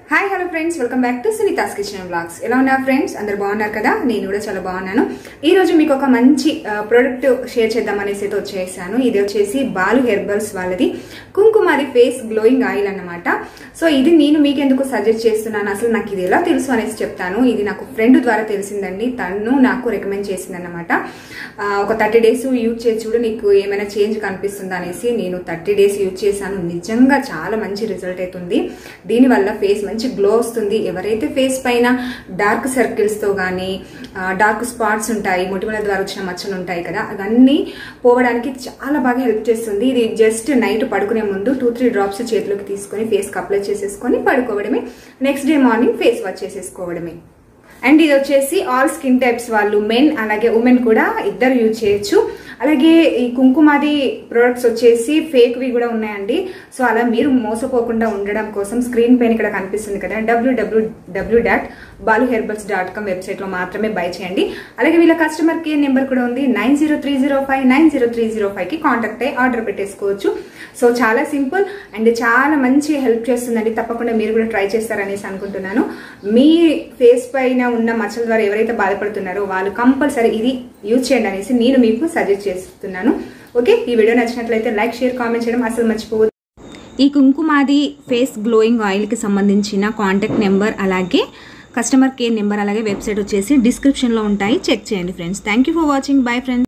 Hi hello friends, welcome back to Sunitha's kitchen vlogs. ఎలా ఉన్నారు friends? అందరు బాగున్నారు కదా? నేను కూడా చాలా బాగున్నాను. ఈ రోజు మీకు ఒక మంచి ప్రోడక్ట్ షేర్ చేద్దాం అనేసి అయితే వచ్చేసాను. ఇది వచ్చేసి బాలు హెర్బల్స్ వాళ్ళది కుంకుమాది ఫేస్ గ్లోయింగ్ ఆయిల్ అన్నమాట. సో ఇది నేను మీకు ఎందుకు సజెస్ట్ చేస్తున్నాను, అసలు నాకు ఇది ఎలా తెలుసు అనేసి చెప్తాను. ఇది నాకు ఫ్రెండ్ ద్వారా తెలిసిందండి, తను నాకు రికమెండ్ చేసింది అన్నమాట. ఒక 30 days యూజ్ చేసి చూడు, నీకు ఏమైనా చేంజ్ కనిపిస్తుందా అనేసి. నేను 30 days యూజ్ చేశాను, నిజంగా చాలా మంచి రిజల్ట్ అవుతుంది. దీనివల్ల ఫేస్ మంచి గ్లో వస్తుంది. ఎవరైతే ఫేస్ పైన డార్క్ సర్కిల్స్ తో గానీ డార్క్ స్పాట్స్ ఉంటాయి, మొటిమల ద్వారా వచ్చిన మచ్చలు ఉంటాయి కదా, అవన్నీ పోవడానికి చాలా బాగా హెల్ప్ చేస్తుంది. ఇది జస్ట్ నైట్ పడుకునే ముందు 2-3 drops చేతిలోకి తీసుకొని ఫేస్ కి అప్లై చేసేసుకొని పడుకోవడమే. Next day morning face wash చేసేసుకోవడమే. అండ్ ఇది వచ్చేసి ఆల్ స్కిన్ టైప్స్ వాళ్ళు, మెన్ అలాగే ఉమెన్ కూడా ఇద్దరు యూజ్ చేయొచ్చు. అలాగే ఈ కుంకుమాది ప్రొడక్ట్స్ వచ్చేసి ఫేక్వి కూడా ఉన్నాయండి. సో అలా మీరు మోసపోకుండా ఉండడం కోసం స్క్రీన్ పైన ఇక్కడ కనిపిస్తుంది కదా, www.baluherbals.com వెబ్సైట్ లో మాత్రమే బై చేయండి. అలాగే వీళ్ళ కస్టమర్ కేర్ నెంబర్ కూడా ఉంది, 9030590305 కి కాంటాక్ట్ అయ్యి ఆర్డర్ పెట్టేసుకోవచ్చు. సో చాలా సింపుల్ అండ్ చాలా మంచి హెల్ప్ చేస్తుందండి. తప్పకుండా మీరు కూడా ట్రై చేస్తారనేసి అనుకుంటున్నాను. మీ ఫేస్ పైన ఉన్న మచ్చల ద్వారా ఎవరైతే బాధపడుతున్నారో వాళ్ళు కంపల్సరీ ఇది యూజ్ చేయండి అనేసి నేను మీకు సజెస్ట్ చేస్తున్నాను. ఓకే, ఈ వీడియో నచ్చినట్లయితే లైక్, షేర్, కామెంట్ చేయడం అసలు మర్చిపోవద్దు. ఈ కుంకుమాది ఫేస్ గ్లోయింగ్ ఆయిల్కి సంబంధించిన కాంటాక్ట్ నెంబర్, అలాగే కస్టమర్ కేర్ నెంబర్, అలాగే వెబ్సైట్ వచ్చేసి డిస్క్రిప్షన్లో ఉంటాయి, చెక్ చేయండి friends. Thank you for watching. Bye friends.